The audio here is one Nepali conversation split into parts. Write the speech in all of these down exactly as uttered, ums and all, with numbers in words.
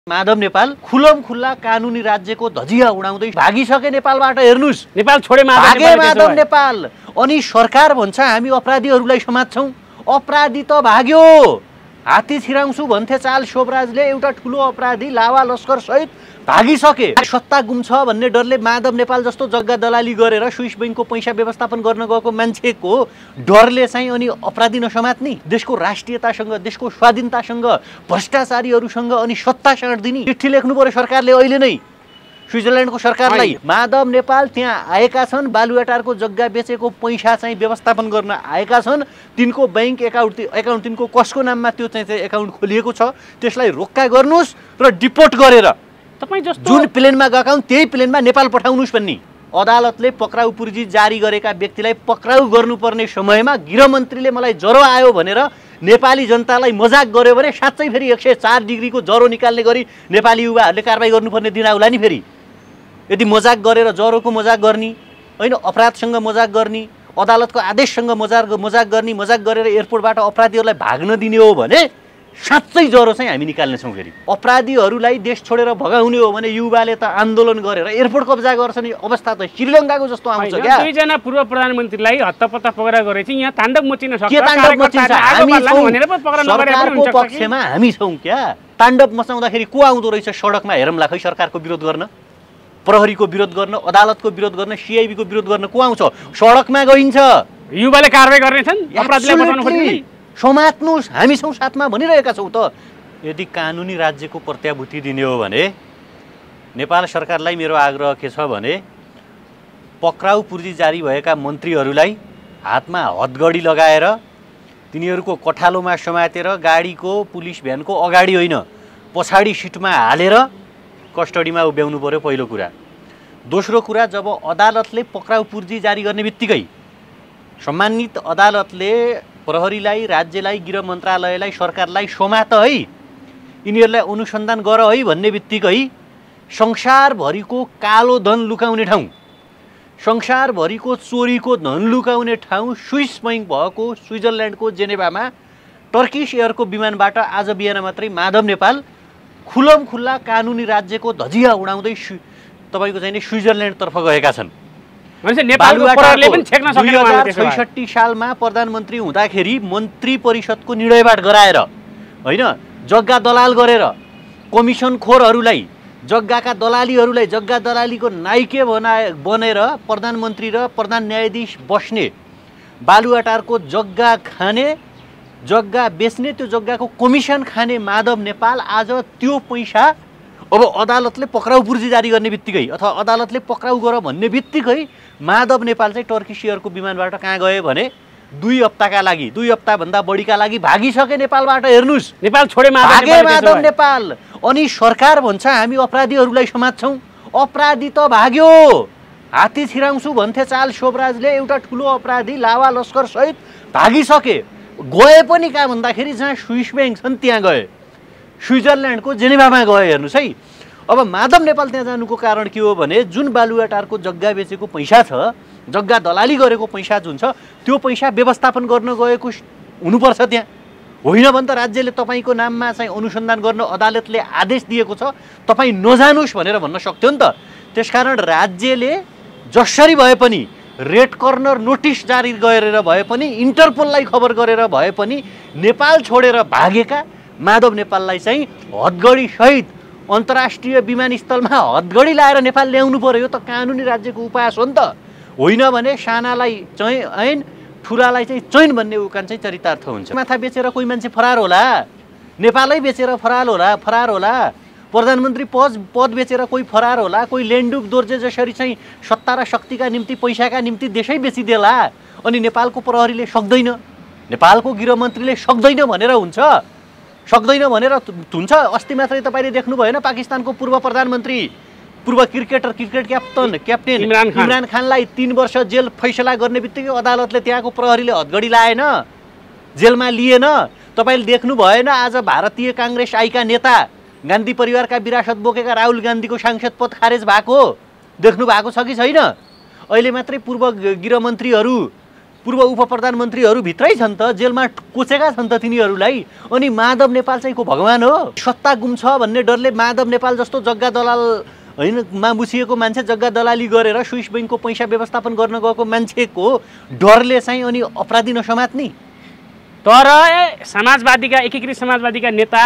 माधव नेपाल खुलम खुल्ला कानुनी राज्यको धजिया उडाउँदै भागिसके नेपालबाट। हेर्नुस्, नेपाल छोडे भागे माधव नेपाल। अनि सरकार भन्छ हामी अपराधीहरूलाई समात्छौँ। अपराधी त भाग्यो। हात्ती छिराउँछु भन्थे चाल शोभराजले एउटा ठुलो अपराधी लावा लस्कर सहित भागिसके। सत्ता गुम्छ भन्ने डरले माधव नेपाल जस्तो जग्गा दलाली गरेर स्विस बैंकको पैसा व्यवस्थापन गर्न गएको मान्छेको डरले चाहिँ अनि अपराधी नसमात्ने, देशको राष्ट्रियतासँग देशको स्वाधीनतासँग भ्रष्टाचारीहरूसँग अनि सत्ता साँड्दिने चिठी लेख्नु पर्यो सरकारले अहिले नै स्विजरल्यान्डको सरकारलाई। माधव नेपाल त्यहाँ आएका छन्, बालुवाटारको जग्गा बेचेको पैसा चाहिँ व्यवस्थापन गर्न आएका छन्। तिनको बैंक एकाउन्ट एकाउन्ट तिनको कसको नाममा त्यो चाहिँ एकाउन्ट खोलिएको छ, त्यसलाई रोक्का गर्नुहोस् र डिपोर्ट गरेर तपाईँ जस्तो जुन प्लेनमा गएका हुन् त्यही प्लेनमा नेपाल पठाउनुहोस् भन्ने अदालतले पक्राउ पूर्जी जारी गरेका व्यक्तिलाई पक्राउ गर्नुपर्ने समयमा गृहमन्त्रीले मलाई ज्वरो आयो भनेर नेपाली जनतालाई मजाक गर्यो भने साँच्चै फेरि एक सय चार डिग्रीको ज्वरो निकाल्ने गरी नेपाली युवाहरूले कारबाही गर्नुपर्ने दिन आउला नि। फेरि यदि मजाक गरेर ज्वरोको मजाक गर्ने होइन, अपराधसँग मजाक गर्ने, अदालतको आदेशसँग मजाक मजाक गर्ने, मजाक गरेर एयरपोर्टबाट अपराधीहरूलाई भाग्न दिने हो भने साँच्चै ज्वरो चाहिँ हामी निकाल्नेछौँ। फेरि अपराधीहरूलाई देश छोडेर भगाउने हो भने युवाले त आन्दोलन गरेर एयरपोर्ट कब्जा गर्छन्। अवस्था त श्रीलङ्काको जस्तो आउँछ क्या। दुईजना पूर्व प्रधानमन्त्रीलाई हत्तापत्ता पक्राउ गरेपछि यहाँ ताण्डव मचिन सक्छ। के ताण्डव मचिन्छ? हामी सरकारको पक्षमा हामी छौँ क्या। ताण्डव मचाउँदाखेरि को आउँदो रहेछ सडकमा हेरौँला खै सरकारको विरोध गर्न, प्रहरीको विरोध गर्न, अदालतको विरोध गर्न, सिआइबीको विरोध गर्न को आउँछ? सडकमा गइन्छ। युवाले कारबाही गर्नेछन्, अपराधीलाई बचाउनु खोज्ने। समात्नुहोस्, हामी छौँ साथमा भनिरहेका छौँ त। यदि कानुनी राज्यको प्रत्याभूति दिने हो भने नेपाल सरकारलाई मेरो आग्रह के छ भने पक्राउ पूर्जी जारी भएका मन्त्रीहरूलाई हातमा हतगडी लगाएर तिनीहरूको कठालोमा समातेर गाडीको पुलिस भ्यानको अगाडि होइन पछाडि सिटमा हालेर कस्टडीमा उभ्याउनु पर्यो पहिलो कुरा। दोस्रो कुरा, जब अदालतले पक्राउ पूर्जी जारी गर्ने बित्तिकै सम्मानित अदालतले प्रहरीलाई, राज्यलाई, गृह मन्त्रालयलाई, सरकारलाई समात है, यिनीहरूलाई अनुसन्धान गर है भन्ने बित्तिकै संसारभरिको कालो धन लुकाउने ठाउँ, संसारभरिको चोरीको धन लुकाउने ठाउँ स्विस बैंक भएको स्विजरल्यान्डको जेनेभामा टर्किस एयरको विमानबाट आज बिहान मात्रै माधव नेपाल खुलम खुल्ला कानुनी राज्यको धजिया उडाउँदै तपाईँको चाहिँ स्विजरल्यान्डतर्फ गएका छन्। दुई हजार छैसठी सालमा प्रधानमन्त्री हुँदाखेरि मन्त्री परिषदको निर्णयबाट गराएर होइन जग्गा दलाल गरेर कमिसनखोरहरूलाई, जग्गाका दलालीहरूलाई जग्गा दलालीको नाइके बनाए बनेर प्रधानमन्त्री र प्रधान न्यायाधीश बस्ने, बालुवाटारको जग्गा खाने, जग्गा बेच्ने, त्यो जग्गाको कमिसन खाने माधव नेपाल आज त्यो पैसा अब अदालतले पक्राउ पूर्जी जारी गर्ने बित्तिकै अथवा अदालतले पक्राउ गर भन्ने बित्तिकै माधव नेपाल चाहिँ टर्किस एयरको विमानबाट कहाँ गए भने दुई हप्ताका लागि दुई हप्ताभन्दा बढीका लागि भागिसके नेपालबाट। हेर्नुहोस्, नेपाल छोडे भागे माधव नेपाल। अनि सरकार भन्छ हामी अपराधीहरूलाई समात्छौँ। अपराधी त भाग्यो। हात्ती छिराउँछु भन्थे चाल शोभराजले एउटा ठुलो अपराधी लावा लस्कर सहित भागिसके। गए पनि कहाँ भन्दाखेरि जहाँ स्विस ब्याङ्क छन् त्यहाँ गए, स्विजरल्यान्डको जेनेभामा गए। हेर्नुहोस् है, अब माधव नेपाल त्यहाँ जानुको कारण के हो भने जुन बालुवाटारको जग्गा बेचेको पैसा छ, जग्गा दलाली गरेको पैसा जुन छ त्यो पैसा व्यवस्थापन गर्न गएको हुनुपर्छ त्यहाँ, होइन भने त राज्यले तपाईँको नाममा चाहिँ अनुसन्धान गर्न अदालतले आदेश दिएको छ, तपाईँ नजानुहोस् भनेर भन्न सक्थ्यो नि त। त्यसकारण राज्यले जसरी भए पनि रेड कर्नर नोटिस जारी गरेर भए पनि, इन्टरपोललाई खबर गरेर भए पनि नेपाल छोडेर भागेका माधव नेपाललाई चाहिँ हतगडी सहित अन्तर्राष्ट्रिय विमानस्थलमा हतगडी लाएर नेपाल ल्याउनु पर्यो। यो त कानुनी राज्यको उपाय हो नि त। होइन भने सानालाई चाहिँ ऐन, ठुलालाई चाहिँ चैन भन्ने उखान चाहिँ चरितार्थ हुन्छ। माथा बेचेर कोही मान्छे फरार होला, नेपालै बेचेर फरार होला फरार होला प्रधानमन्त्री पद पद बेचेर कोही फरार होला, कोही लेन्डुक दोर्जे जसरी चाहिँ सत्ता र शक्तिका निम्ति पैसाका निम्ति देशै बेचिदेला। अनि नेपालको प्रहरीले सक्दैन, नेपालको गृहमन्त्रीले सक्दैन भनेर हुन्छ, सक्दैन भनेर हुन्छ। अस्ति मात्रै तपाईँले देख्नु भएन पाकिस्तानको पूर्व प्रधानमन्त्री, पूर्व cricketer, cricket captain captain Imran खानलाई तीन वर्ष जेल फैसला गर्ने बित्तिकै अदालतले त्यहाँको प्रहरीले हतगडी लाएन, जेलमा लिएन। तपाईँले देख्नु भएन आज भारतीय काङ्ग्रेस आइका नेता, गान्धी परिवारका विरासत बोकेका राहुल गान्धीको सांसद पद खारेज भएको देख्नु भएको छ कि छैन? अहिले मात्रै पूर्व गृहमन्त्रीहरू पूर्व उप प्रधानमन्त्रीहरू भित्रै छन् त, जेलमा कोचेका छन् त तिनीहरूलाई। अनि माधव नेपाल चाहिँ को भगवान हो? सत्ता गुम्छ भन्ने डरले माधव नेपाल जस्तो जग्गा दलाल होइन मा मुछिएको मान्छे जग्गा दलाली गरेर स्विस बैङ्कको पैसा व्यवस्थापन गर्न गएको मान्छेको डरले चाहिँ अनि अपराधी नसमात्ने। तर समाजवादीका एकीकृत समाजवादीका नेता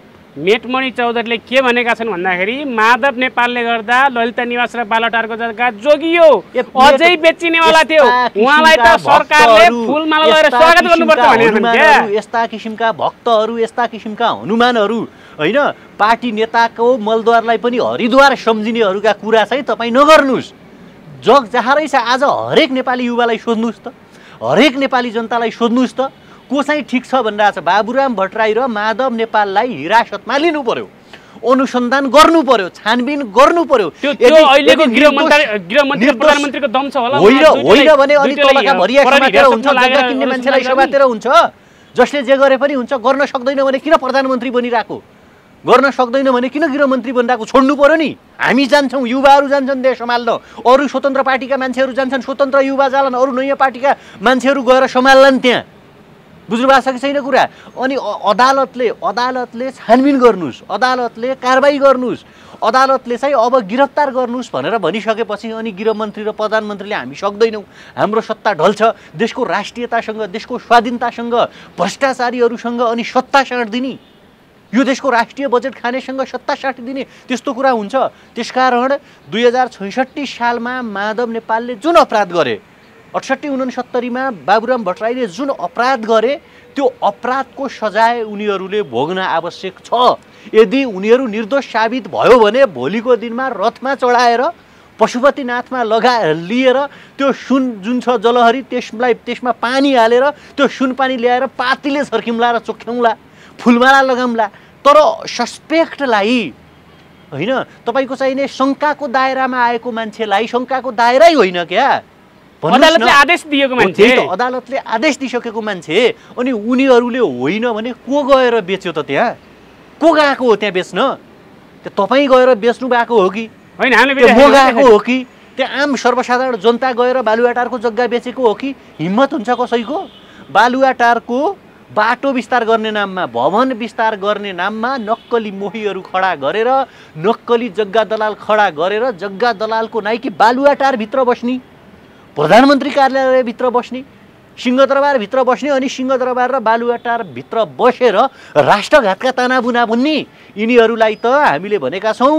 मेटमणि चौधरीले के भनेका छन् भन्दाखेरि माधव नेपालले गर्दा ललिता निवास र बालटारको जग्गा जोगियो, अझै बेचिनेवाला थियो, उहाँलाई त सरकारले फुलमाला लगाएर स्वागत गर्नुपर्छ भनेर। यस्ता किसिमका भक्तहरू, यस्ता किसिमका हनुमानहरू होइन, पार्टी नेताको मलद्वारलाई पनि हरिद्वार सम्झिनेहरूका कुरा चाहिँ तपाईँ नगर्नुहोस्। जग जहाँ रहेछ आज हरेक नेपाली युवालाई सोध्नुहोस् त, हरेक नेपाली जनतालाई सोध्नुहोस् त को चाहिँ ठिक छ भनिरहेछ। बाबुराम भट्टराई र माधव नेपाललाई हिरासतमा लिनु पर्यो, अनुसन्धान गर्नु पर्यो, छानबिन गर्नु पर्यो। अहिलेको गृहमन्त्री गृहमन्त्री प्रधानमन्त्रीको दम छ होला होइन होइन भने अनि तलका भरिया समातेर हुन्छ, जग्गा किन्ने मान्छेलाई समातेर हुन्छ, जसले जे गरे पनि हुन्छ। गर्न सक्दैन भने किन प्रधानमन्त्री बनिरहेको? गर्न सक्दैन भने किन गृहमन्त्री बनिरहेको? छोड्नु पर्यो नि। हामी जान्छौँ, युवाहरू जान्छन् देश सम्हाल्न, अरू स्वतन्त्र पार्टीका मान्छेहरू जान्छन्, स्वतन्त्र युवा जालान्, अरू नयाँ पार्टीका मान्छेहरू गएर सम्हाल्लान् त्यहाँ। बुझ्नु भएको छ कि छैन कुरा? अनि अदालतले अदालतले छानबिन गर्नुहोस्, अदालतले कारबाही गर्नुहोस्, अदालतले चाहिँ अब गिरफ्तार गर्नुहोस् भनेर भनिसकेपछि अनि गृहमन्त्री र प्रधानमन्त्रीले हामी सक्दैनौँ, हाम्रो सत्ता ढल्छ, देशको राष्ट्रियतासँग, देशको स्वाधीनतासँग, भ्रष्टाचारीहरूसँग अनि सत्ता साँट्दिने, यो देशको राष्ट्रिय बजेट खानेसँग सत्ता साँटिदिने, त्यस्तो कुरा हुन्छ। त्यसकारण दुई हजार छैसठी सालमा माधव नेपालले जुन अपराध गरे, अठसट्ठी उनसत्तरीमा बाबुराम भट्टराईले जुन अपराध गरे, त्यो अपराधको सजाय उनीहरूले भोग्न आवश्यक छ। यदि उनीहरू निर्दोष साबित भयो भने भोलिको दिनमा रथमा चढाएर पशुपतिनाथमा लगा लिएर त्यो सुन जुन छ जलहरी त्यसलाई त्यसमा पानी हालेर त्यो सुन पानी ल्याएर पातीले छर्किउँला र चोख्याउँला, फुलमाला लगाउँला। तर सस्पेक्टलाई होइन, तपाईँको चाहिने शङ्काको दायरामा आएको मान्छेलाई शङ्काको दायरै होइन क्या, अदालतले आदेश दिएको मान्छे, अदालतले आदेश दिइसकेको मान्छे। अनि उनीहरूले होइन भने को गएर बेच्यो त? त्यहाँ को गएको हो त्यहाँ बेच्न? त्यो तपाईँ गएर बेच्नु भएको हो कि होइन? हामीले म गएको हो कि त्यहाँ आम सर्वसाधारण जनता गएर बालुवाटारको जग्गा बेचेको हो कि? हिम्मत हुन्छ कसैको? बालुवाटारको बाटो विस्तार गर्ने नाममा, भवन विस्तार गर्ने नाममा नक्कली मोहीहरू खडा गरेर, नक्कली जग्गा दलाल खडा गरेर, जग्गा दलालको नाइकी बालुवाटारभित्र बस्ने, प्रधानमन्त्री कार्यालयभित्र बस्ने, सिंहदरबारभित्र बस्ने, अनि सिंहदरबार र बालुवाटारभित्र बसेर राष्ट्रघातका तनाबुना बुन्ने यिनीहरूलाई त हामीले भनेका छौँ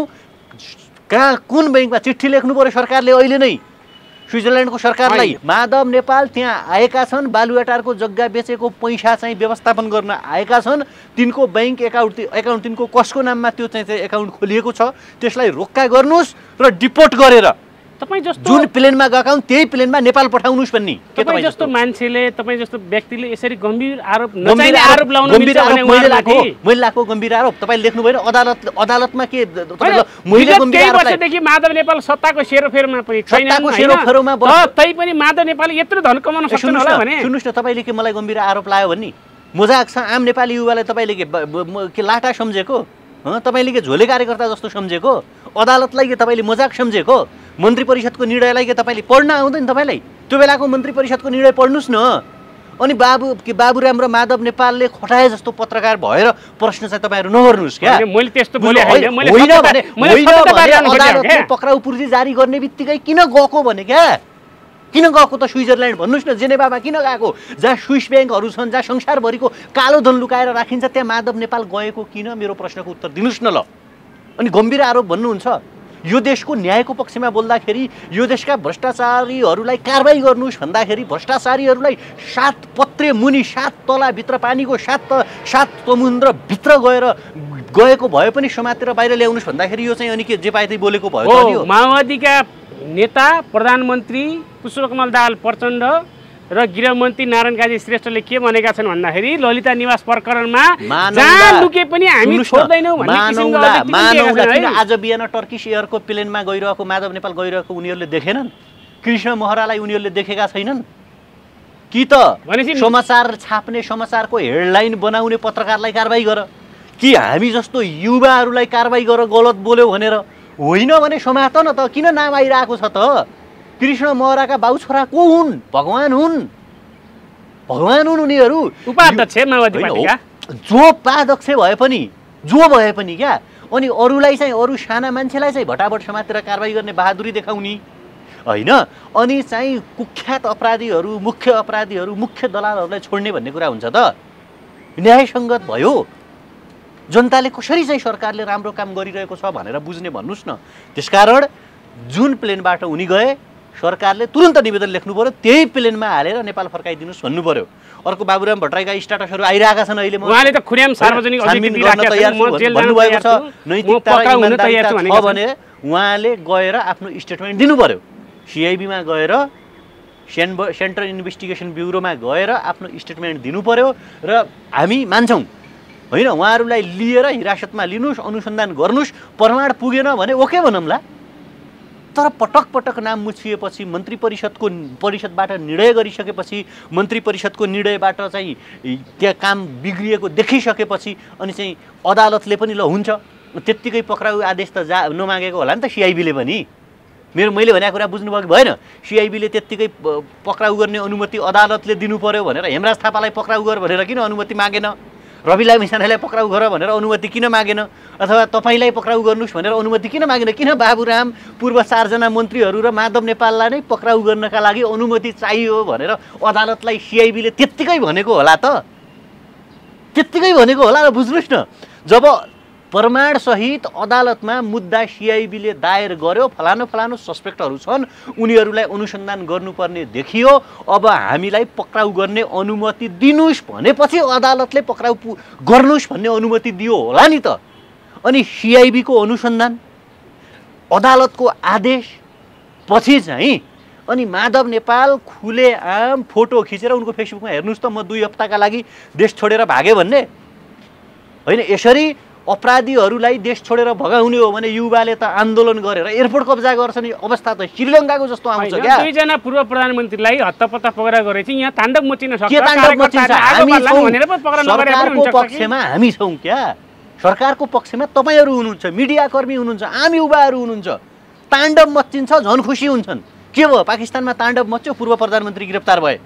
कहाँ कुन बैङ्कमा चिठी लेख्नु पर्यो सरकारले अहिले नै, स्विजरल्यान्डको सरकारलाई। माधव नेपाल त्यहाँ आएका छन्, बालुवाटारको जग्गा बेचेको पैसा चाहिँ व्यवस्थापन गर्न आएका छन्, तिनको ब्याङ्क एकाउन्ट एकाउन्ट तिनको कसको नाममा त्यो चाहिँ एकाउन्ट खोलिएको छ, त्यसलाई रोक्का गर्नुहोस् र डिपोर्ट गरेर तपाईँ जस्तो जुन प्लेनमा गएका हुन् त्यही प्लेनमा नेपाल पठाउनुहोस् भन्ने। तपाईँ जस्तो मान्छेले, तपाईँ जस्तो व्यक्तिले यसरी गम्भीर आरोप नचाहिने आरोप लाउनु गम्भीर आरोप मैले लाएको मैले लाएको गम्भीर आरोप तपाईँले लेख्नु भएन। अदालत अदालतमा के मैले गम्भीर आरोप वर्षदेखि माधव नेपाल सत्ताको सेरोफेरोमा पनि छैन, सत्ताको सेरोफेरोमा तै पनि माधव नेपाल यत्रो धन कमाउन सक्छन् होला भने सुन्नुहोस् न, तपाईँले के मलाई गम्भीर आरोप लायो भन्ने मजाक छ? आम नेपाली युवालाई तपाईँले के के लाटा सम्झेको? तपाईँले के झोले कार्यकर्ता जस्तो सम्झेको? अदालतलाई के तपाईँले मजाक सम्झेको? मन्त्री परिषदको निर्णयलाई के तपाईँले पढ्न आउँदैन? तपाईँलाई त्यो बेलाको मन्त्री परिषदको निर्णय पढ्नुहोस् न। अनि बाबु के बाबुराम र माधव नेपालले खटाए जस्तो पत्रकार भएर प्रश्न चाहिँ तपाईँहरू नगर्नुहोस् क्या। मैले त्यस्तो बोले हैन, मैले अदालतले पक्राउ पूर्जी जारी गर्ने बित्तिकै किन गएको भने क्या, किन गएको त स्विजरल्यान्ड? भन्नुहोस् न, जेनेभामा किन गएको? जहाँ स्विस ब्याङ्कहरू छन्, जहाँ संसारभरिको कालो धन लुकाएर राखिन्छ, त्यहाँ माधव नेपाल गएको किन? मेरो प्रश्नको उत्तर दिनुहोस् न ल। अनि गम्भीर आरोप भन्नुहुन्छ, यो देशको न्यायको पक्षमा बोल्दाखेरि यो देशका भ्रष्टाचारीहरूलाई कारबाही गर्नुहोस् भन्दाखेरि भ्रष्टाचारीहरूलाई सात पत्रे मुनि सात तलाभित्र पानीको सात सात समुद्रभित्र गएर गएको भए पनि समातेर बाहिर ल्याउनुहोस् भन्दाखेरि यो चाहिँ अनि के जे पाए त्यही बोलेको भयो? माओवादीका नेता प्रधानमन्त्री पुष्पकमल दाहाल प्रचण्ड र गृहमन्त्री नारायण काजी श्रेष्ठले के भनेका छन् भन्दाखेरि ललिता निवास प्रकरणमा जहाँ लुके पनि हामी छोड्दैनौँ भन्ने किसिमको अभिव्यक्ति किन आज बिहान टर्किस एयरको प्लेनमा गइरहेको माधव नेपाल गइरहेको उनीहरूले देखेनन्? कृष्ण महरालाई उनीहरूले देखेका छैनन् कि त? समाचार छाप्ने, समाचारको हेडलाइन बनाउने पत्रकारलाई कारबाही गर, कि हामी जस्तो युवाहरूलाई कारबाही गर गलत बोल्यो भनेर? होइन भने समात न त, किन नाम आइरहेको छ त? कृष्ण महराका बाउ छोरा को हुन्? भगवान हुन्। भगवान हुन् उनीहरू। उपाध्यक्ष माओवादी पार्टीका जो उपाध्यक्ष भए पनि जो भए पनि क्या, अनि अरूलाई चाहिँ अरू साना मान्छेलाई चाहिँ भटाभट समातेर कारबाही गर्ने बहादुरी देखाउने होइन, अनि चाहिँ कुख्यात अपराधीहरू, मुख्य अपराधीहरू, मुख्य दलालहरूलाई छोड्ने भन्ने कुरा हुन्छ त? न्यायसङ्गत भयो? जनताले कसरी चाहिँ सरकारले राम्रो काम गरिरहेको छ भनेर बुझ्ने भन्नुहोस् न। त्यसकारण जुन प्लेनबाट उनी गए सरकारले तुरन्त निवेदन लेख्नु पर्यो, त्यही प्लेनमा हालेर नेपाल फर्काइदिनुहोस् भन्नु पर्यो। अर्को बाबुराम भट्टराईका स्ट्याटसहरू आइरहेका छन् अहिले, उहाँले त खुर्याम सार्वजनिक छानबिन गर्न तयार छु भन्नुभएको छ। नैतिकता र इमानदारिता छ भने उहाँले गएर आफ्नो स्टेटमेन्ट दिनु पर्यो। सिआइबीमा गएर सेन्ब सेन्ट्रल इन्भेस्टिगेसन ब्युरोमा गएर आफ्नो स्टेटमेन्ट दिनु पर्यो र हामी मान्छौँ होइन। उहाँहरूलाई लिएर हिरासतमा लिनुहोस्, अनुसन्धान गर्नुहोस्, प्रमाण पुगेन भने ओके भनौँला। तर पटक पटक नाम मुछिएपछि, मन्त्री परिषदको परिषदबाट निर्णय गरिसकेपछि, मन्त्री परिषदको निर्णयबाट चाहिँ त्यहाँ काम बिग्रिएको देखिसकेपछि अनि चाहिँ अदालतले पनि ल हुन्छ त्यत्तिकै पक्राउ आदेश त जा नमागेको होला नि त सिआइबीले पनि। मेरो मैले भनेको कुरा बुझ्नुभयो कि भएन? सिआइबीले त्यत्तिकै पक्राउ गर्ने अनुमति अदालतले दिनु पर्यो भनेर हेमराज थापालाई पक्राउ गर भनेर किन अनुमति मागेन? रविलाल मिसानेलाई पक्राउ गर भनेर अनुमति किन मागेन? अथवा तपाईँलाई पक्राउ गर्नुहोस् भनेर अनुमति किन मागेन? किन बाबुराम, पूर्व चारजना मन्त्रीहरू र माधव नेपाललाई नै पक्राउ गर्नका लागि अनुमति चाहियो भनेर अदालतलाई सिआइबीले त्यत्तिकै भनेको होला त? त्यत्तिकै भनेको होला र बुझ्नुहोस् न। जब प्रमाणसहित अदालतमा मुद्दा सिआइबीले दायर गर्यो, फलानु फलानु सस्पेक्टहरू छन्, उनीहरूलाई अनुसन्धान गर्नुपर्ने देखियो, अब हामीलाई पक्राउ गर्ने अनुमति दिनुहोस् भनेपछि अदालतले पक्राउ गर्नुहोस् भन्ने अनुमति दियो होला नि त। अनि सिआइबीको अनुसन्धान, अदालतको आदेश पछि चाहिँ अनि माधव नेपाल खुलेआम फोटो खिचेर उनको फेसबुकमा हेर्नुहोस् त, म दुई हप्ताका लागि देश छोडेर भागेँ भन्ने होइन। यसरी अपराधीहरूलाई देश छोडेर भगाउने हो भने युवाले त आन्दोलन गरेर एयरपोर्ट कब्जा गर्छ नि, अवस्था त श्रीलङ्काको जस्तो आउँछ क्या। दुईजना पूर्व प्रधानमन्त्रीलाई हत्तापत्ता पक्रा गरेपछि यहाँ ताण्डव मचिन सक्छ। के ताण्डव मचिन्छ? हामी सरकारको पक्षमा हामी छौँ क्या। सरकारको पक्षमा तपाईँहरू हुनुहुन्छ, मिडियाकर्मी हुनुहुन्छ, आम युवाहरू हुनुहुन्छ। ताण्डव मचिन्छ झन् खुसी हुन्छन्। के भयो? पाकिस्तानमा ताण्डव मच्यो, पूर्व प्रधानमन्त्री गिरफ्तार भए।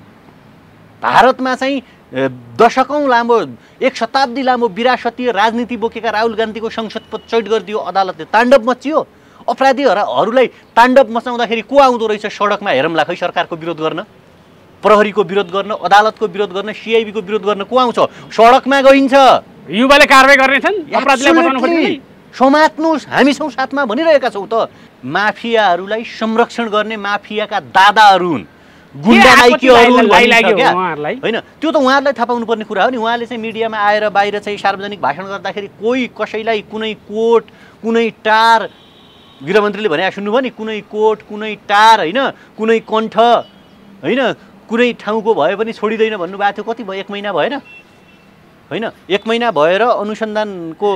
भारतमा चाहिँ दशकौँ लामो, एक शताब्दी लामो विरासतीय राजनीति बोकेका राहुल गान्धीको संसद पद चैट गरिदियो अदालतले, ताण्डव मचियो। अपराधीहरूलाई ताण्डव मचाउँदाखेरि को आउँदो रहेछ सडकमा हेरौँला खै? सरकारको विरोध गर्न, प्रहरीको विरोध गर्न, अदालतको विरोध गर्न, सिआइबीको विरोध गर्न को आउँछ? सडकमा गइन्छ। युवाले कारबाही गर्नेछन्, अपराधीलाई बचाउनु खोज्ने। समात्नुहोस्, हामी छौँ साथमा भनिरहेका छौँ त। माफियाहरूलाई संरक्षण गर्ने माफियाका दादाहरू हुन्, गुन्डा नाइकीहरू होइन। त्यो त उहाँहरूलाई थाहा पाउनुपर्ने कुरा हो नि। उहाँले चाहिँ मिडियामा आएर बाहिर चाहिँ सार्वजनिक भाषण गर्दाखेरि कोही कसैलाई कुनै कोट, कुनै टार, गृहमन्त्रीले भने सुन्नुभयो नि, कुनै कोट, कुनै टार होइन, कुनै कण्ठ होइन, कुनै ठाउँको भए पनि छोडिँदैन भन्नुभएको थियो। कति भयो? एक महिना भएन होइन? एक महिना भएर अनुसन्धानको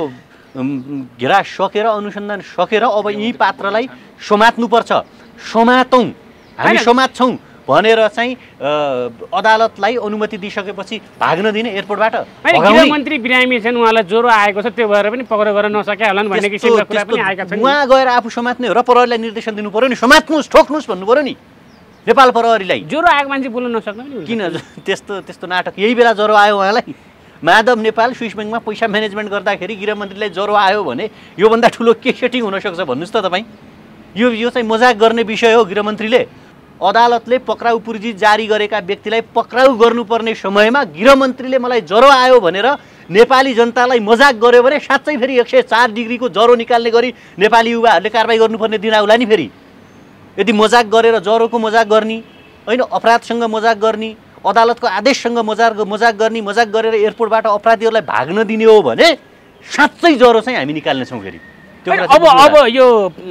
घेरा सकेर, अनुसन्धान सकेर अब यी पात्रलाई समात्नुपर्छ। समातौँ, हामी समात्छौँ भनेर चाहिँ अदालतलाई अनुमति दिइसकेपछि भाग्न दिने एयरपोर्टबाट। गृहमन्त्री बिरामी छन्, उहाँलाई ज्वरो आएको छ, त्यो भएर पनि पक्राउ गर्न नसके होलान् भन्ने किसिमका कुरा पनि आएका छन्। उहाँ गएर आफू समात्ने हो र प्रहरीलाई निर्देशन दिनु पर्यो नि, समात्नुहोस्, ठोक्नुहोस् भन्नु पर्यो नि नेपाल प्रहरीलाई। ज्वरो आएको मान्छे बोल्न नसक्ने पनि किन त्यस्तो त्यस्तो नाटक? यही बेला ज्वरो आयो उहाँलाई। माधव नेपाल स्विस ब्याङ्कमा पैसा म्यानेजमेन्ट गर्दाखेरि गृहमन्त्रीलाई ज्वरो आयो भने योभन्दा ठुलो के सेटिङ हुनसक्छ भन्नुहोस् त तपाईँ? यो यो चाहिँ मजाक गर्ने विषय हो। गृहमन्त्रीले, अदालतले पक्राउ पुर्जी जारी गरेका व्यक्तिलाई पक्राउ गर्नुपर्ने समयमा गृहमन्त्रीले मलाई ज्वरो आयो भनेर नेपाली जनतालाई मजाक गर्यो भने साँच्चै फेरि एक सय चार डिग्रीको ज्वरो निकाल्ने गरी नेपाली युवाहरूले कारबाही गर्नुपर्ने दिन आउला नि फेरि। यदि मजाक गरेर ज्वरोको मजाक गर्ने होइन, अपराधसँग मजाक गर्ने, अदालतको आदेशसँग मजाक मजाक गर्ने, मजाक गरेर एयरपोर्टबाट अपराधीहरूलाई भाग्न दिने हो भने साँच्चै ज्वरो चाहिँ हामी निकाल्नेछौँ फेरि। अब अब यो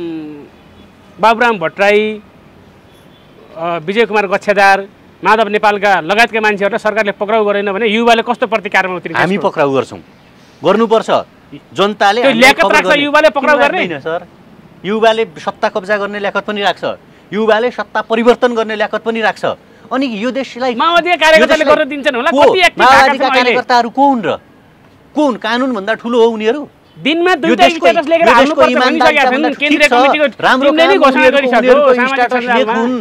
बाबुराम भट्टराई, विजय कुमार गच्छेदार, माधव नेपालका लगायतका मान्छेहरूलाई सरकारले पक्राउ गरेन भने युवाले कस्तो प्रतिकारमा उत्रिन्छ? हामी पक्राउ गर्छौँ, गर्नुपर्छ। जनताले ल्याकत राख्छ युवाले पक्राउ गर्ने? सर, युवाले सत्ता कब्जा गर्ने ल्याकत पनि राख्छ, युवाले सत्ता परिवर्तन गर्ने ल्याकत पनि राख्छ। अनि यो देशलाई माओवादी कार्यकर्ताले गर्न दिन्छन् होला? कति एक्टिभ कार्यकर्ताहरू को हुन् र? को हुन्? कानुनभन्दा ठुलो हो उनीहरू। दिनमा दुईटा स्ट्याटस लेखेर हाल्नुपर्छ भनिसकेका छन्। केन्द्रीय कमिटीको टिमले नै घोषणा गरिसक्यो।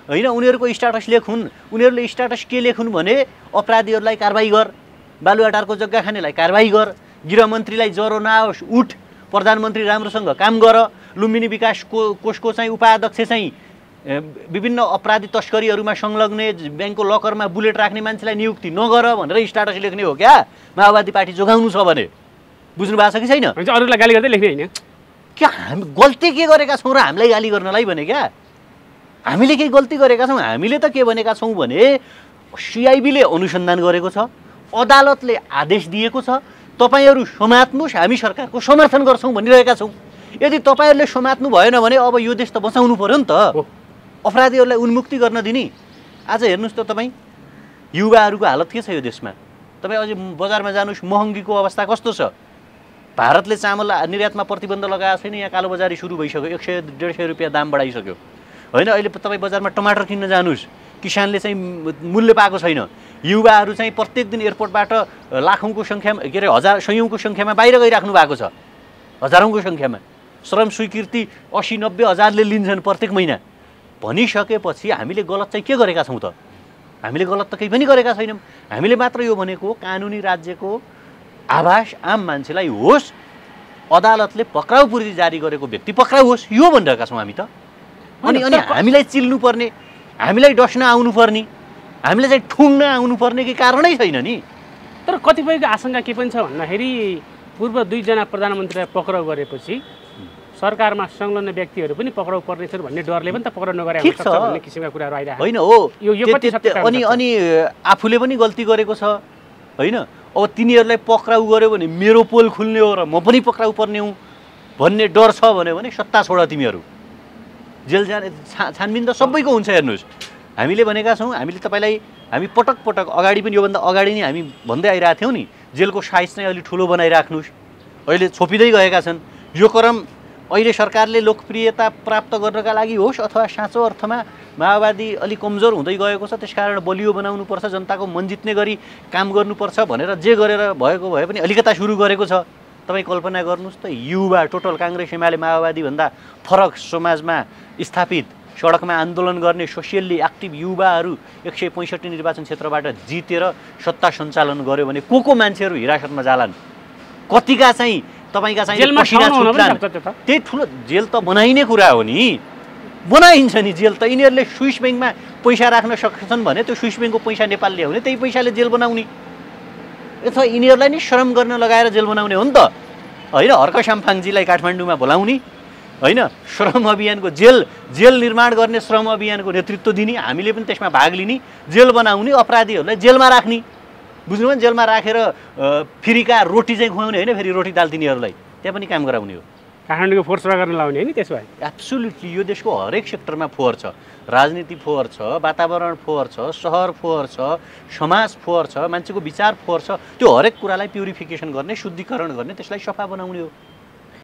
होइन उनीहरूको स्ट्याटस लेखुन् उनीहरूले स्ट्याटस के लेखुन् भने अपराधीहरूलाई कारबाही गर बालुवाटारको जग्गा खानेलाई कारबाही गर गृहमन्त्रीलाई ज्वरो नआओस् उठ प्रधानमन्त्री राम्रोसँग काम गर लुम्बिनी विकास को कोषको चाहिँ उपाध्यक्ष चाहिँ विभिन्न अपराधी तस्करीहरूमा संलग्न ब्याङ्कको लकरमा बुलेट राख्ने मान्छेलाई नियुक्ति नगर भनेर स्ट्याटस लेख्ने हो क्या माओवादी पार्टी जोगाउनु छ भने बुझ्नु भएको छ कि छैन अरूलाई गाली गर्दै लेख्ने होइन क्या हामी गल्ती के गरेका छौँ र हामीलाई गाली गर्नलाई भने क्या हामीले केही गल्ती गरेका छौँ हामीले त के भनेका छौँ भने सिआइबीले अनुसन्धान गरेको छ अदालतले आदेश दिएको छ तपाईहरू समात्नुहोस् हामी सरकारको समर्थन गर्छौँ भनिरहेका छौँ यदि तपाईँहरूले समात्नु भएन भने अब यो देश त बचाउनु पर्यो नि त अपराधीहरूलाई उन्मुक्ति गर्न दिने आज हेर्नुहोस् त तपाईँ युवाहरूको हालत के छ यो देशमा तपाईँ अझै बजारमा जानुहोस् महँगीको अवस्था कस्तो छ भारतले चामल निर्यातमा प्रतिबन्ध लगाएको छैन यहाँ कालोबजारी सुरु भइसक्यो एक सय डेढ सय रुपियाँ दाम बढाइसक्यो होइन अहिले तपाईँ बजारमा टमाटर किन्न जानुहोस् किसानले चाहिँ मूल्य पाएको छैन युवाहरू चाहिँ प्रत्येक दिन एयरपोर्टबाट लाखौँको सङ्ख्यामा के अरे हजार सयौँको सङ्ख्यामा बाहिर गइराख्नु भएको छ हजारौँको सङ्ख्यामा श्रम स्वीकृति असी नब्बे हजारले लिन्छन् प्रत्येक महिना भनिसकेपछि हामीले गलत चाहिँ के गरेका छौँ त हामीले गलत त केही पनि गरेका छैनौँ हामीले मात्र यो भनेको कानुनी राज्यको आभास आम मान्छेलाई होस् अदालतले पक्राउ पूर्ति जारी गरेको व्यक्ति पक्राउ होस् यो भनिरहेका छौँ हामी त अनि अनि हामीलाई चिल्नु पर्ने हामीलाई डस्न आउनुपर्ने हामीले चाहिँ ठुङ्न आउनुपर्ने केही कारणै छैन नि तर कतिपयको आशंका के पनि छ भन्दाखेरि पूर्व दुईजना प्रधानमन्त्रीलाई पक्राउ गरेपछि सरकारमा संलग्न व्यक्तिहरू पनि पक्राउ पर्नेछन् भन्ने डरले पनि त पक्राउ नगरे भन्ने किसिमका कुराहरू आइरहेको होइन हो अनि अनि आफूले पनि गल्ती गरेको छ होइन अब तिनीहरूलाई पक्राउ गर्यो भने मेरो पोल खुल्ने हो र म पनि पक्राउ पर्ने हुँ भन्ने डर छ भने सत्ता छोड तिमीहरू जेल जाने छानबिन त सबैको हुन्छ हेर्नुहोस् हामीले भनेका छौँ हामीले तपाईँलाई हामी पटक पटक अगाडि पनि योभन्दा अगाडि नै हामी भन्दै आइरहेको थियौँ नि जेलको साइज चाहिँ अलि ठुलो बनाइराख्नुहोस् अहिले छोपिँदै गएका छन् यो क्रम अहिले सरकारले लोकप्रियता प्राप्त गर्नका लागि होस् अथवा साँचो अर्थमा माओवादी अलिक कमजोर हुँदै गएको छ त्यसकारण बलियो बनाउनुपर्छ जनताको मन जित्ने गरी काम गर्नुपर्छ भनेर जे गरेर भएको भए पनि अलिकता सुरु गरेको छ तपाईँ कल्पना गर्नुहोस् त युवा टोटल काङ्ग्रेस एमाले माओवादीभन्दा फरक समाजमा स्थापित सडकमा आन्दोलन गर्ने सोसियल्ली एक्टिभ युवाहरू एक सय पैँसठी निर्वाचन क्षेत्रबाट जितेर सत्ता सञ्चालन गर्यो भने को को मान्छेहरू हिरासतमा जालान् कतिका चाहिँ तपाईँका चाहिँ पसिना छुट्लान् त्यही ठुलो जेल त बनाइने कुरा हो नि बनाइन्छ नि जेल त यिनीहरूले स्विस ब्याङ्कमा पैसा राख्न सक्छन् भने त्यो स्विस ब्याङ्कको पैसा नेपाल ल्याउने त्यही पैसाले जेल बनाउने अथवा यिनीहरूलाई नै श्रम गर्न लगाएर जेल बनाउने हो नि त होइन हर्क साम्फाङजीलाई काठमाडौँमा बोलाउने होइन श्रम अभियानको जेल जेल निर्माण गर्ने श्रम अभियानको नेतृत्व दिने हामीले पनि त्यसमा भाग लिने जेल बनाउने अपराधीहरूलाई जेलमा राख्ने बुझ्नु भने जेलमा राखेर फ्रीका रोटी चाहिँ खुवाउने होइन फेरि रोटी दाल तिनीहरूलाई त्यहाँ पनि काम गराउने हो काठमाडौँको फोहोर गर्न लाउने होइन त्यसो भए एब्सोल्युटली यो देशको हरेक सेक्टरमा फोहोर छ राजनीति फोहोर छ वातावरण फोहोर छ सहर फोहोर छ समाज फोहोर छ मान्छेको विचार फोहोर छ त्यो हरेक कुरालाई प्युरिफिकेसन गर्ने शुद्धिकरण गर्ने त्यसलाई सफा बनाउने हो